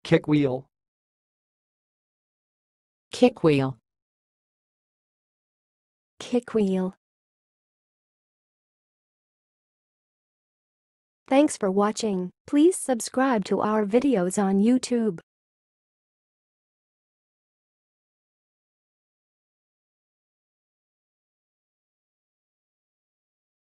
kickwheel, kickwheel, kickwheel. Thanks for watching. Please subscribe to our videos on YouTube.